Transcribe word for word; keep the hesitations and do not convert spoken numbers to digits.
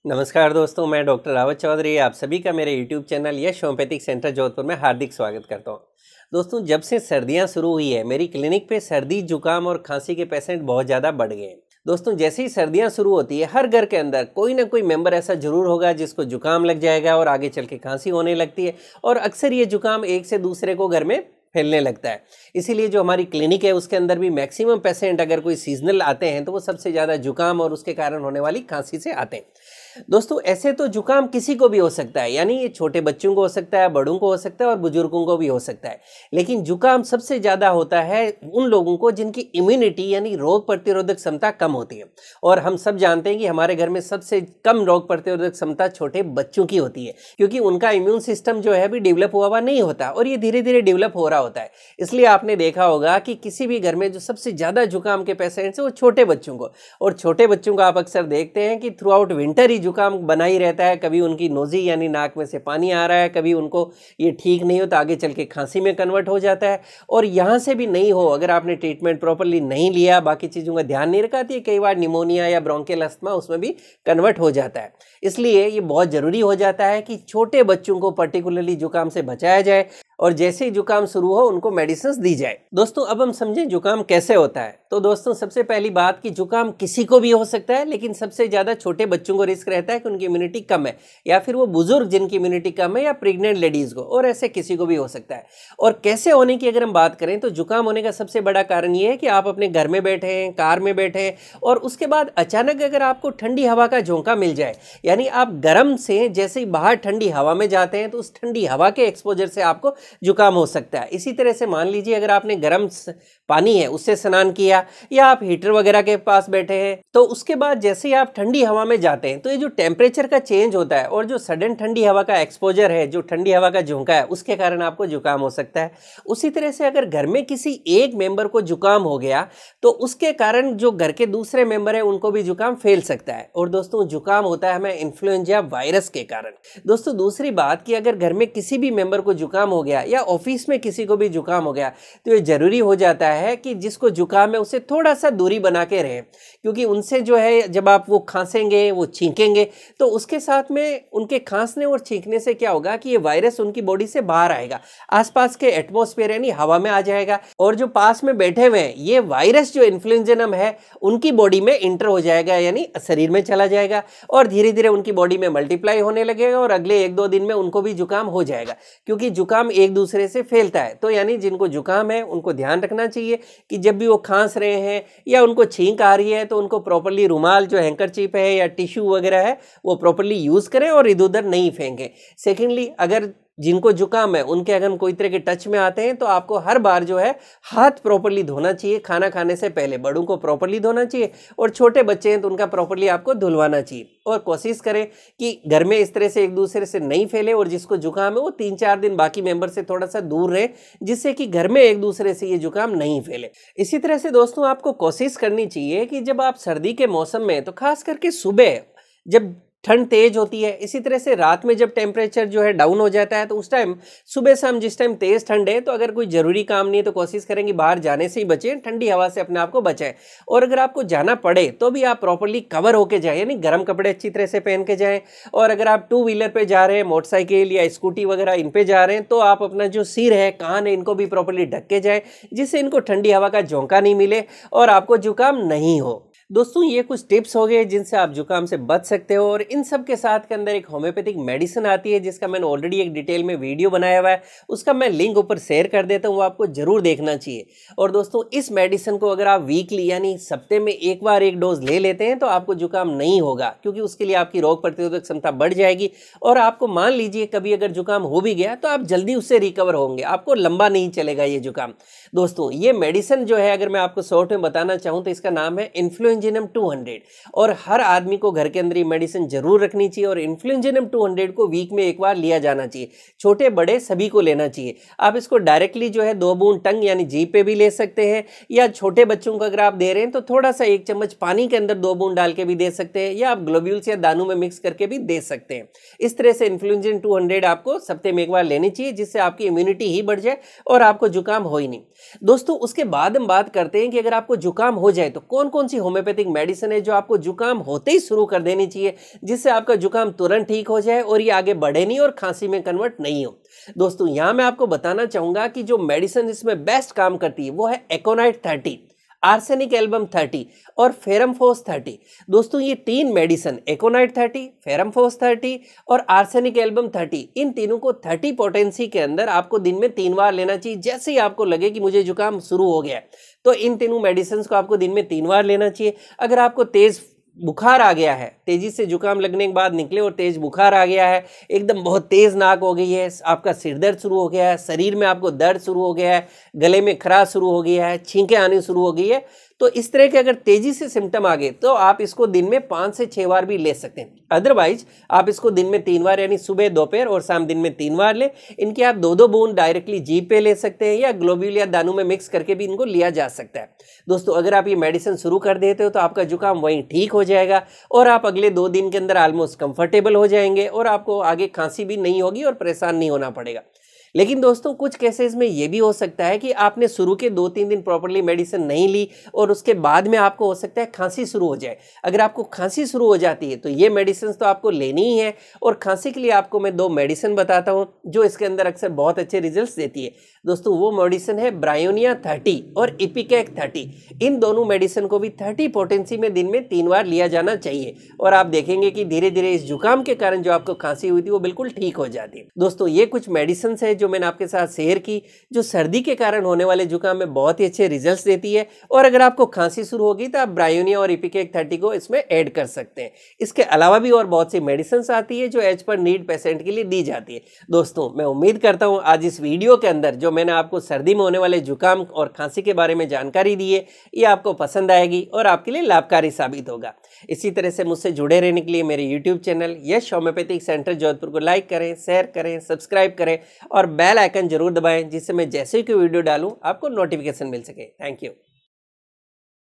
नमस्कार दोस्तों, मैं डॉक्टर रावत चौधरी आप सभी का मेरे YouTube channel Yash homeopathic centre Jodhpur में हार्दिक स्वागत करता हूं। दोस्तों, जब से सर्दियां शुरू हुई है मेरी क्लिनिक पे सर्दी, जुकाम और खांसी के पेशेंट बहुत ज़्यादा बढ़ गए हैं। दोस्तों, जैसे ही सर्दियां शुरू होती है हर घर के अंदर कोई ना कोई मेंबर ऐसा जरूर होगा जिसको जुकाम लग जाएगा और आगे चल के खांसी होने लगती है और अक्सर ये जुकाम एक से दूसरे को घर में फैलने लगता है। इसीलिए जो हमारी क्लिनिक है उसके अंदर भी मैक्सिमम पेशेंट अगर कोई सीजनल आते हैं तो वो सबसे ज़्यादा जुकाम और उसके कारण होने वाली खांसी से आते हैं। दोस्तों, ऐसे तो जुकाम किसी को भी हो सकता है, यानी ये छोटे बच्चों को हो सकता है, बड़ों को हो सकता है और बुजुर्गों को भी हो सकता है। लेकिन जुकाम सबसे ज़्यादा होता है उन लोगों को जिनकी इम्यूनिटी यानी रोग प्रतिरोधक क्षमता कम होती है। और हम सब जानते हैं कि हमारे घर में सबसे कम रोग प्रतिरोधक क्षमता छोटे बच्चों की होती है, क्योंकि उनका इम्यून सिस्टम जो है अभी डेवलप हुआ हुआ नहीं होता और ये धीरे धीरे डेवलप हो रहा होता है। इसलिए आपने देखा होगा कि किसी भी घर में जो सबसे ज़्यादा जुकाम के पेशेंट्स हैं वो छोटे बच्चों को, और छोटे बच्चों को आप अक्सर देखते हैं कि थ्रू आउट विंटर जुकाम बना ही रहता है। कभी उनकी नोजी यानी नाक में से पानी आ रहा है, कभी उनको ये ठीक नहीं हो तो आगे चल के खांसी में कन्वर्ट हो जाता है। और यहाँ से भी नहीं हो, अगर आपने ट्रीटमेंट प्रॉपरली नहीं लिया, बाकी चीज़ों का ध्यान नहीं रखा, तो कई बार निमोनिया या ब्रोंकियल अस्थमा उसमें भी कन्वर्ट हो जाता है। इसलिए ये बहुत ज़रूरी हो जाता है कि छोटे बच्चों को पर्टिकुलरली जुकाम से बचाया जाए और जैसे ही जुकाम शुरू हो उनको मेडिसिन दी जाए। दोस्तों, अब हम समझें जुकाम कैसे होता है। तो दोस्तों, सबसे पहली बात कि जुकाम किसी को भी हो सकता है, लेकिन सबसे ज़्यादा छोटे बच्चों को रिस्क रहता है कि उनकी इम्यूनिटी कम है, या फिर वो बुजुर्ग जिनकी इम्यूनिटी कम है, या प्रेग्नेंट लेडीज़ को, और ऐसे किसी को भी हो सकता है। और कैसे होने की अगर हम बात करें तो जुकाम होने का सबसे बड़ा कारण ये है कि आप अपने घर में बैठे हैं, कार में बैठे हैं और उसके बाद अचानक अगर आपको ठंडी हवा का झोंका मिल जाए, यानी आप गर्म से जैसे ही बाहर ठंडी हवा में जाते हैं तो उस ठंडी हवा के एक्सपोजर से आपको जुकाम हो सकता है। इसी तरह से मान लीजिए अगर आपने गर्म पानी है उससे स्नान किया, या आप हीटर वगैरह के पास बैठे हैं, तो उसके बाद जैसे ही आप ठंडी हवा में जाते हैं तो ये जो टेम्परेचर का चेंज होता है और जो सडन ठंडी हवा का एक्सपोजर है, जो ठंडी हवा का झोंका है, उसके कारण आपको जुकाम हो सकता है। उसी तरह से अगर घर में किसी एक मेंबर को जुकाम हो गया तो उसके कारण जो घर के दूसरे मेंबर है उनको भी जुकाम फैल सकता है। और दोस्तों, जुकाम होता है हमें इन्फ्लुएंजा वायरस के कारण। दोस्तों, दूसरी बात कि अगर घर में किसी भी मेंबर को जुकाम हो गया या ऑफिस में किसी को भी जुकाम हो गया तो ये जरूरी हो जाता है कि जिसको जुकाम है उससे थोड़ा सा दूरी बना के रहें, क्योंकि उनसे जो है जब आप वो खांसेंगे, वो छींकेंगे, तो उसके साथ में उनके खांसने और छींकने से क्या होगा कि ये वायरस उनकी बॉडी से बाहर आएगा, आसपास के एटमॉस्फेयर यानी हवा में आ जाएगा, और जो पास में बैठे हुए हैं ये वायरस जो इन्फ्लुएंजिनम है उनकी बॉडी में इंटर हो जाएगा, यानी शरीर में चला जाएगा और धीरे धीरे उनकी बॉडी में मल्टीप्लाई होने लगेगा और अगले एक दो दिन में उनको भी जुकाम हो जाएगा, क्योंकि जुकाम एक दूसरे से फैलता है। तो यानी जिनको जुकाम है उनको ध्यान रखना चाहिए कि जब भी वो खांस रहे हैं या उनको छींक आ रही है तो उनको प्रॉपरली रुमाल जो हैंकरचीफ है या टिश्यू वगैरह है वो प्रॉपरली यूज़ करें और इधर उधर नहीं फेंकें। सेकेंडली, अगर जिनको जुकाम है उनके अगर हम कोई तरह के टच में आते हैं तो आपको हर बार जो है हाथ प्रॉपरली धोना चाहिए। खाना खाने से पहले बड़ों को प्रॉपरली धोना चाहिए और छोटे बच्चे हैं तो उनका प्रॉपरली आपको धुलवाना चाहिए। और कोशिश करें कि घर में इस तरह से एक दूसरे से नहीं फैले और जिसको जुकाम है वो तीन चार दिन बाकी मेंबर से थोड़ा सा दूर रहे, जिससे कि घर में एक दूसरे से ये जुकाम नहीं फैले। इसी तरह से दोस्तों, आपको कोशिश करनी चाहिए कि जब आप सर्दी के मौसम में, तो खास करके सुबह जब ठंड तेज होती है, इसी तरह से रात में जब टेम्परेचर जो है डाउन हो जाता है, तो उस टाइम सुबह शाम जिस टाइम तेज ठंड है तो अगर कोई जरूरी काम नहीं है तो कोशिश करें कि बाहर जाने से ही बचें, ठंडी हवा से अपने आप को बचाएं। और अगर आपको जाना पड़े तो भी आप प्रॉपरली कवर होके जाएं, यानी गर्म कपड़े अच्छी तरह से पहन के जाएं। और अगर आप टू व्हीलर पे जा रहे हैं, मोटरसाइकिल या स्कूटी वगैरह इन पे जा रहे हैं, तो आप अपना जो सिर है, कान है, इनको भी प्रॉपरली ढक के जाएं, जिससे इनको ठंडी हवा का झोंका नहीं मिले और आपको जुकाम नहीं हो। दोस्तों, ये कुछ टिप्स हो गए जिनसे आप जुकाम से बच सकते हो। और इन सब के साथ के अंदर एक होम्योपैथिक मेडिसिन आती है जिसका मैंने ऑलरेडी एक डिटेल में वीडियो बनाया हुआ है, उसका मैं लिंक ऊपर शेयर कर देता हूँ, वो आपको जरूर देखना चाहिए। और दोस्तों, इस मेडिसिन को अगर आप वीकली यानी सप्ते में एक बार एक डोज ले लेते हैं तो आपको जुकाम नहीं होगा, क्योंकि उसके लिए आपकी रोग प्रतिरोधक क्षमता बढ़ जाएगी। और आपको मान लीजिए कभी अगर जुकाम हो भी गया तो आप जल्दी उससे रिकवर होंगे, आपको लंबा नहीं चलेगा ये जुकाम। दोस्तों, ये मेडिसिन जो है अगर मैं आपको शॉर्ट में बताना चाहूँ तो इसका नाम है इन्फ्लुएंजिनम टू हंड्रेड, और हर आदमी को घर के अंदर ये मेडिसिन जरूर रखनी चाहिए। और इन्फ्लुएंजिनम टू हंड्रेड को वीक में एक बार लिया जाना चाहिए, छोटे बड़े सभी को लेना चाहिए। आप इसको डायरेक्टली जो है दो बूंद टंग यानी जीभ पे भी ले सकते हैं, या छोटे बच्चों को अगर आप दे रहे हैं तो थोड़ा सा एक चम्मच पानी के अंदर दो बूंद डाल के भी दे सकते हैं, या आप ग्लोब्यूल्स या दानों में मिक्स करके भी दे सकते हैं। इस तरह से इन्फ्लुएंजिन टू हंड्रेड आपको सप्ते में एक बार लेनी चाहिए, जिससे आपकी इम्यूनिटी ही बढ़ जाए और आपको जुकाम हो ही नहीं। दोस्तों, उसके बाद हम बात करते हैं कि अगर आपको जुकाम हो जाए तो कौन कौन सी होम्योपैथी होम्योपैथिक मेडिसिन है जो आपको जुकाम होते ही शुरू कर देनी चाहिए, जिससे आपका जुकाम तुरंत ठीक हो जाए और ये आगे बढ़े नहीं और खांसी में कन्वर्ट नहीं हो। दोस्तों यहाँ मैं आपको बताना चाहूँगा कि जो मेडिसिन इसमें बेस्ट काम करती है वो है aconite thirty, arsenic album thirty और फेरम फोस थर्टी। दोस्तों ये तीन medicine aconite thirty, ferrum phos thirty और आर्सेनिक एल्बम थर्टी, इन तीनों को थर्टी पोटेंसी के अंदर आपको दिन में तीन बार लेना चाहिए। जैसे ही आपको लगे कि मुझे जुकाम शुरू हो गया है तो इन तीनों मेडिसिन को आपको दिन में तीन बार लेना चाहिए। अगर आपको तेज बुखार आ गया है, तेजी से जुकाम लगने के बाद निकले और तेज बुखार आ गया है, एकदम बहुत तेज नाक हो गई है, आपका सिर दर्द शुरू हो गया है, शरीर में आपको दर्द शुरू हो गया है, गले में खराश शुरू हो गया है, छींकें आनी शुरू हो गई है, तो इस तरह के अगर तेजी से सिम्टम आ गए तो आप इसको दिन में पाँच से छः बार भी ले सकते हैं। अदरवाइज आप इसको दिन में तीन बार यानी सुबह, दोपहर और शाम दिन में तीन बार लें। इनके आप दो दो बूंद डायरेक्टली जीभ पे ले सकते हैं या ग्लोब्यूल या दानों में मिक्स करके भी इनको लिया जा सकता है। दोस्तों अगर आप ये मेडिसिन शुरू कर देते हो तो आपका जुकाम वहीं ठीक हो जाएगा और आप अगले दो दिन के अंदर ऑलमोस्ट कंफर्टेबल हो जाएंगे और आपको आगे खांसी भी नहीं होगी और परेशान नहीं होना पड़ेगा। लेकिन दोस्तों कुछ केसेस में ये भी हो सकता है कि आपने शुरू के दो तीन दिन प्रॉपर्ली मेडिसिन नहीं ली और उसके बाद में आपको हो सकता है खांसी शुरू हो जाए। अगर आपको खांसी शुरू हो जाती है तो ये मेडिसिन तो आपको लेनी ही है और खांसी के लिए आपको मैं दो मेडिसिन बताता हूँ जो इसके अंदर अक्सर बहुत अच्छे रिजल्ट्स देती है। दोस्तों वो मेडिसिन है ब्रायोनिया थर्टी और इपिकैक थर्टी। इन दोनों मेडिसिन को भी थर्टी पोटेंसी में दिन में तीन बार लिया जाना चाहिए और आप देखेंगे कि धीरे धीरे इस जुकाम के कारण जो आपको खांसी हुई थी वो बिल्कुल ठीक हो जाती है। दोस्तों ये कुछ मेडिसिन है जो मैंने आपके साथ शेयर की जो सर्दी के कारण होने वाले जुकाम में बहुत ही अच्छे रिजल्ट्स देती है और अगर आपको खांसी शुरू होगी तो आप ब्रायोनिया और इपिकैक थर्टी को इसमें ऐड कर सकते हैं। इसके अलावा भी और बहुत सी मेडिसिन आती है जो एज पर नीड पेशेंट के लिए दी जाती है। दोस्तों मैं उम्मीद करता हूँ आज इस वीडियो के अंदर जो मैंने आपको सर्दी में होने वाले जुकाम और खांसी के बारे में जानकारी दी है ये आपको पसंद आएगी और आपके लिए लाभकारी साबित होगा। इसी तरह से मुझसे जुड़े रहने के लिए मेरे YouTube channel Yash homeopathic centre Jodhpur को लाइक करें, शेयर करें, सब्सक्राइब करें और बेल आइकन जरूर दबाएं जिससे मैं जैसे ही कोई वीडियो डालूं आपको नोटिफिकेशन मिल सके। Thank you.